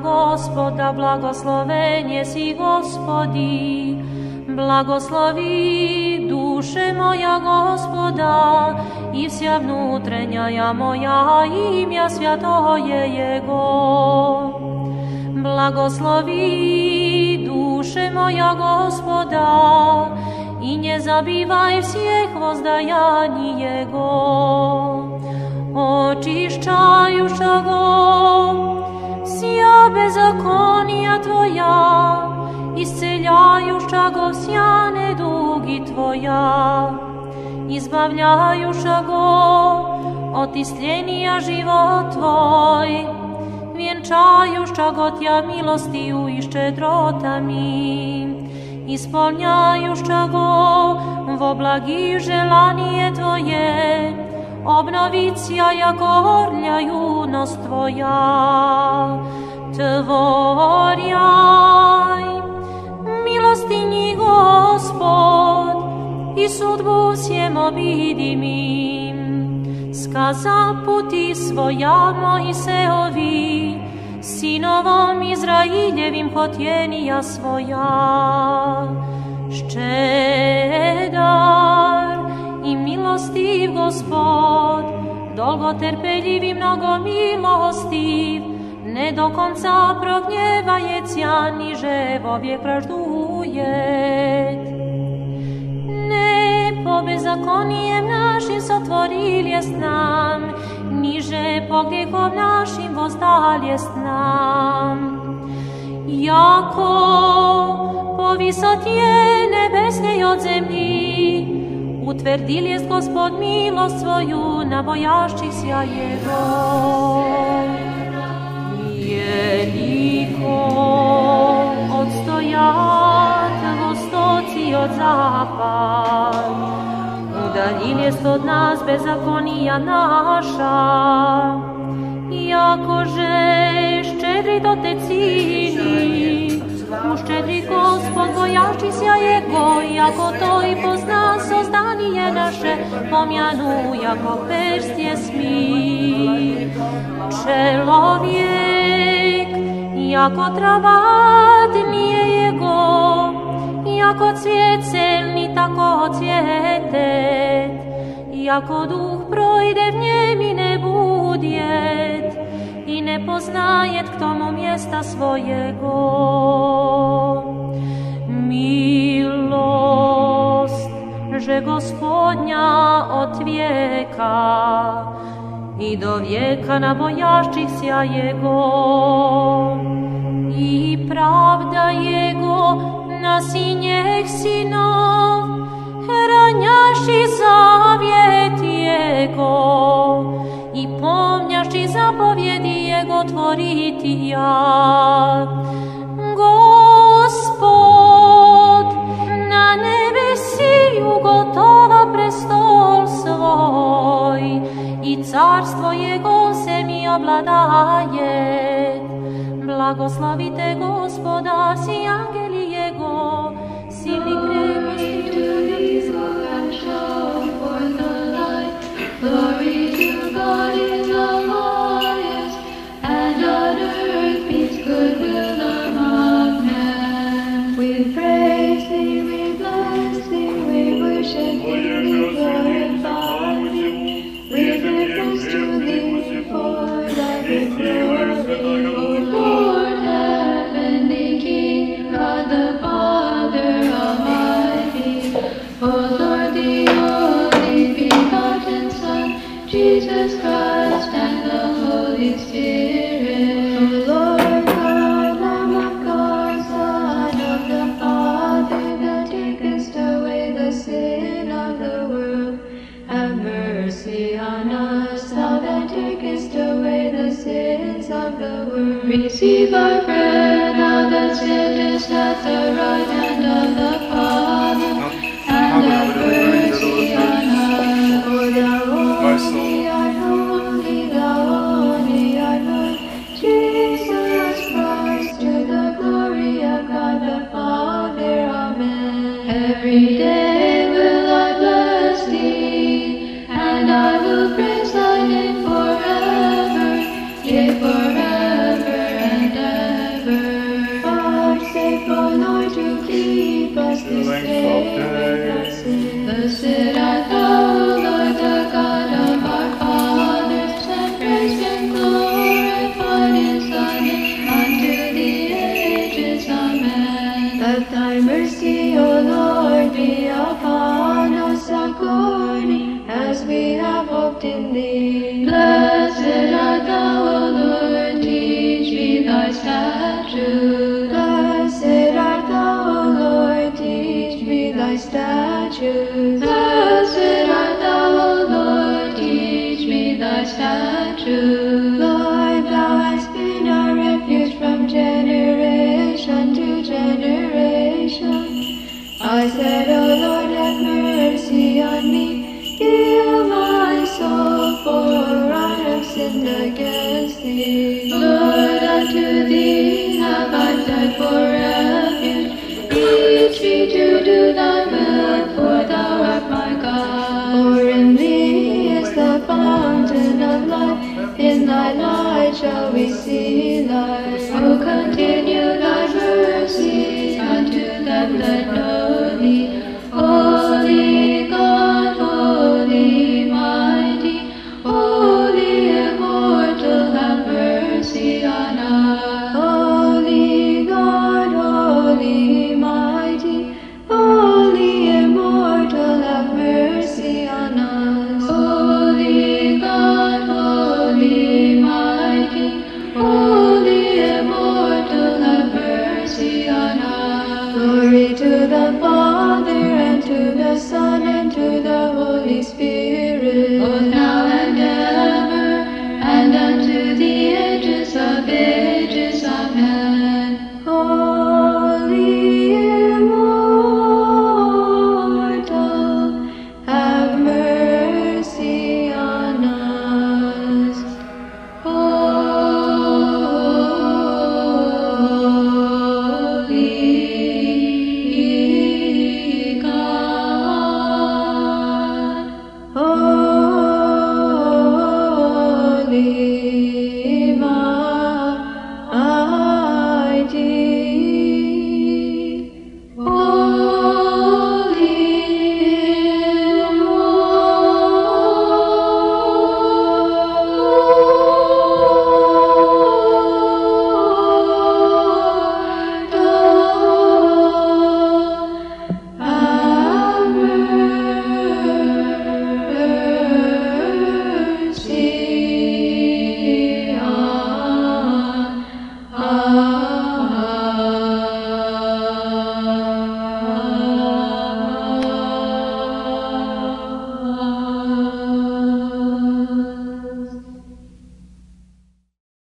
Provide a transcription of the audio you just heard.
Gospoda, blagosloven jesi Gospodi. Blagoslovi duše moja Gospoda, i vsja внутренняя moja imja svjatoje Jego. Blagoslovi duše moja Gospoda, i nie zabivaj всех воздаянij Jego. Očišćajušago vsja bezakonija Tvoja, isceljajušago vsja nedugi Tvoja, izbavljajušago od istljenija život Tvoj, vjenčajušago Tja milostiju i ščedrotami, ispolnjajušago vo blagi želanije Tvoje, obnovicija jako orlja junost Tvoja. Tvorjaj milostinji Gospod i sudbu всем obidimim. Skaza puti svoja Mojseovi, sinovom Izraeljevim hotjenija svoja. Ščedar i milostiv Gospod, dolgoterpeljiv i mnogo milostiv, ne do konca prognjevajecja, niže vovijek praždujet. Ne po bezakonijem našim sotvoriljest nam, niže po grijehom našim vozdaljest nam. Jako po visotje nebesnej od zemlji, utvrdil jest Gospod milost svoju na bojašćih sja Jego. Jeliko odstojat vostoci od zapad, udaljil jest od nas bezakonija naša, jakože ščedri do te cini, uščedri Gospod bojašćih sja Jego, jako to i pozna sozdanije naše, pomjanu jako perstje smi. Čelovjek, jako travat nije Jego, jako cvijet celni, tako cvjetet, jako duh projde v njem i ne budjet, i ne poznajet k tomu mjesta svojego. Milost, že Gospodnja od vijeka i do vijeka na bojašćih sja Jego, i pravda Jego na sinjeh sinov, ranjaši zavjet Jego, i pomnjaši zapovjedi Jego tvoriti ja. Gospod na nebesi ugotova prestol svoj, i carstvo Jego se mi obladaje. Blagoslavite Gospoda, si angeli Jego, silni kreposti. Glory to God in the highest, and on earth peace, goodwill among men. We praise Thee, we bless Thee, we worship Thee, we glorify Thee. We give thanks to Thee for Thy great glory, O Lord, heavenly King, God the Father Almighty, O Lord, the only begotten Son, Jesus Christ, and the Holy Spirit. O Lord God, Lamb of God, Son of the Father, that takest away the sin of the world, have mercy on us. Thou that takest away the sins of the world, receive our prayer. Thou that sittest at the right hand of the Father, and have mercy on us. O Thou only art holy, Thou only art Lord, Jesus Christ, to the glory of God the Father. Amen. Every day will I bless Thee, and I will praise Thy name forever, yea, forever and ever. thy mercy, O Lord, be upon us according as we have hoped in thee. Blessed art thou, O Lord, teach me thy statutes. Blessed art thou, O Lord, teach me thy statutes. Blessed art thou, O Lord, teach me thy statutes. Lord, thou hast been our refuge from generation to generation. I said, O Lord, have mercy on me. Heal my soul, for I have sinned against thee. Lord, unto thee have I fled for refuge. Teach me to do thy will, for thou art my God. For in thee is the fountain of life, in thy light shall we see light. O continue thy mercy unto them that know thee. Holy God, holy mighty, holy immortal, have mercy on us. Holy God, holy mighty, holy immortal, have mercy on us. Holy God, holy mighty, holy immortal, have mercy on us. Glory to the Father,